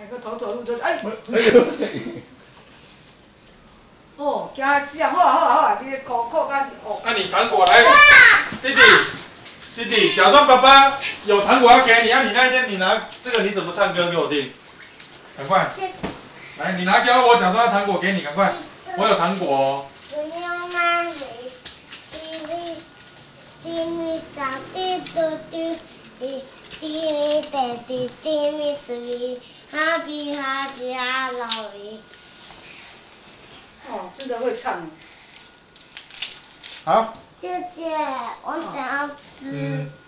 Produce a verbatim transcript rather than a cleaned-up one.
两个头走路就哎。 哎呦！ 哦，惊死啊！好啊好啊好啊，你个裤裤甲哦。 那你糖果来，弟弟，弟弟，假装爸爸有糖果要给你，啊，你那一天你拿这个你怎么唱歌给我听？赶快，来，你拿给我，假装糖果给你，赶快，我有糖果哦。 不要买回，滴滴滴咪哒滴嘟嘟，滴滴咪哒滴滴咪滴，Happy Happy Halloween。 哦，真的会唱。 好。 谢谢，我想要吃。 嗯。